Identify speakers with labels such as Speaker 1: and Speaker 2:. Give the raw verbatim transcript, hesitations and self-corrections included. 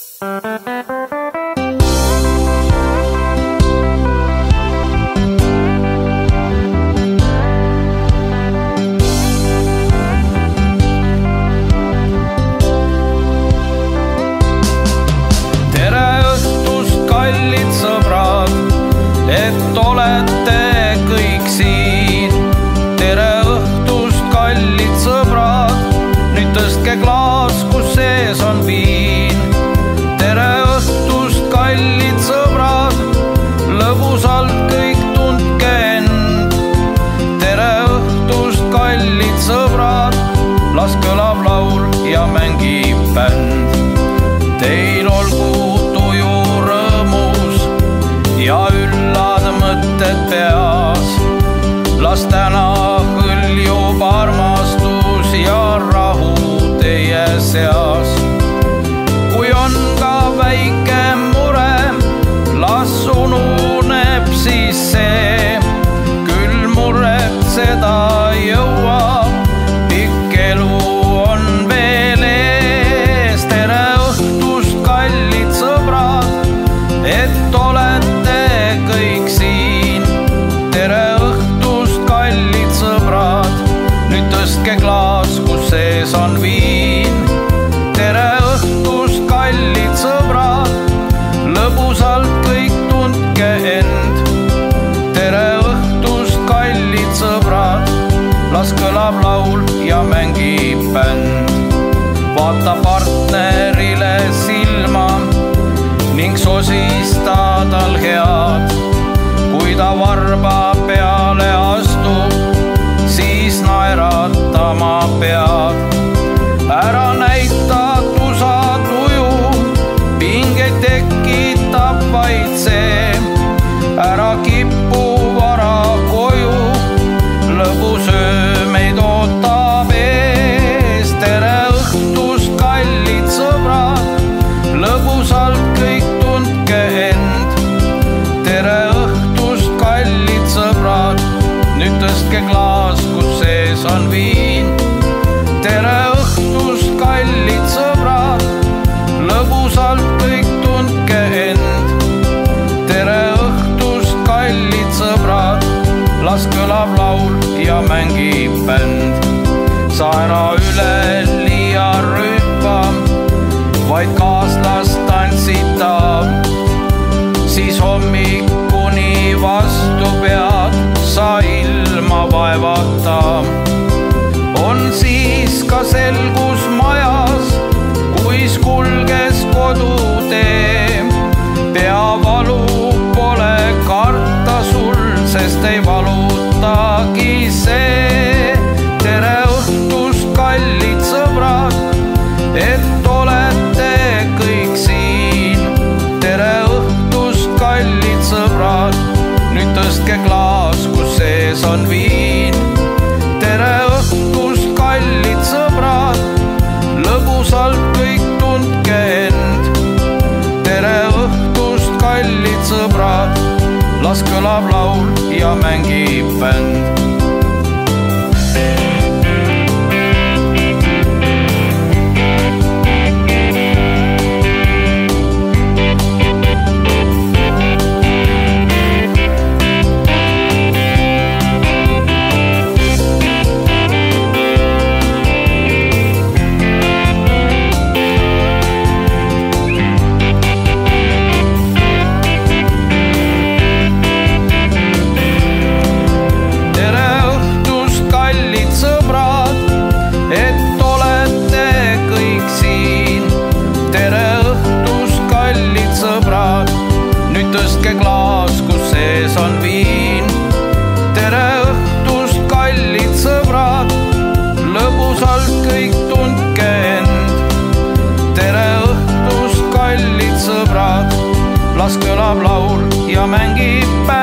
Speaker 1: et olete kõik siin. Tere õhtust, kallid sõbrad, nüüd tõstke klaas, kus sees on viin. Tere õhtust, kallid sõbrad, lõbusalt kõik tundke end. Tere õhtust, kallid sõbrad, las kõlab laul ja mängib bänd. Teil olgu tuju rõõmus ja üllad mõtted peas. Las täna hõljub armastus ja rahu teie seas. Kui on ka väike mure, las ununeb siis see. Küll muretseda jõuab, pikk elu on veel ees. Tere õhtust, kallid sõbrad, et olete kõik siin. Tere õhtust, kallid sõbrad, nüüd tõstke klaas, kus sees on viin. Tere õhtust, kallid sõbrad, lõbusalt kõik tundke end. Tere õhtust, kallid sõbrad, las kõlab laul ja mängib bänd. Vaata partnerile silma ning sosista tal head. Kui ta varba peale astub, siis naeratama pead. Ära näita tusa tuju, pingeid tekitab vaid see. Ära kipu vara koju, lõbus öö meid ootab ees. Tere õhtust, kallid sõbrad, lõbusalt kõik tundke end. Tere õhtust, kallid sõbrad, nüüd tõstke klaas, kus sees on viin. Tere õhtust, kallid sõbrad, lõbusalt kõik tundke end. Tere õhtust, kallid sõbrad, las kõlab laul ja mängib bänd. Sa ära üle liia rüüpa, vaid kaaslast tantsitab. Siis hommikuni vastu pead sa ilma vaevata. On siis ka selgus majas, kuis kulges kodutee. Peavalu pole karta sul, sest ei valutagi see. Tere õhtust, kallid sõbrad, et olete kõik siin. Tere õhtust, kallid sõbrad, nüüd tõstke klaas, kus sees on viin. Tere õhtust, kallid sõbrad, lõbusalt kõik tundke end. Tere õhtust, kallid sõbrad, las kõlab laul ja mängib bänd. Tõstke klaas, kus sees on viin. Tere õhtust, kallid sõbrad, lõbusalt kõik tundke end. Tere õhtust, kallid sõbrad, las kõlab laul ja mängib bänd.